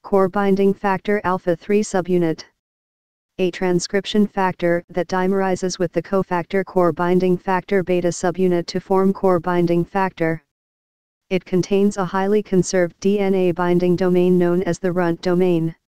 Core binding factor alpha 3 subunit. A transcription factor that dimerizes with the cofactor core binding factor beta subunit to form core binding factor. It contains a highly conserved DNA binding domain known as the runt domain.